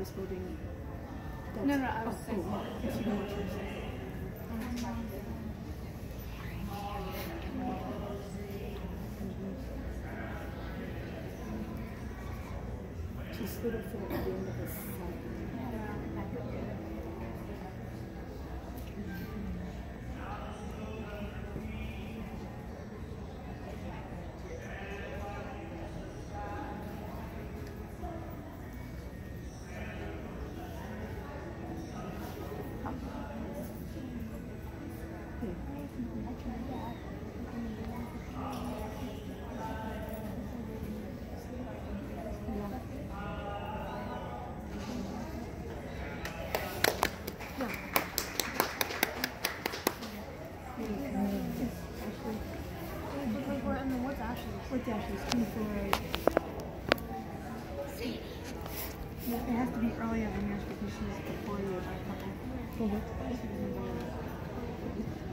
was holding. No, I was saying. Cool. Yes, you know what you're saying. She's little for the end of the cycle. What's Ashley's? 24. Yeah, it has to be earlier than yours because she's before you by a couple.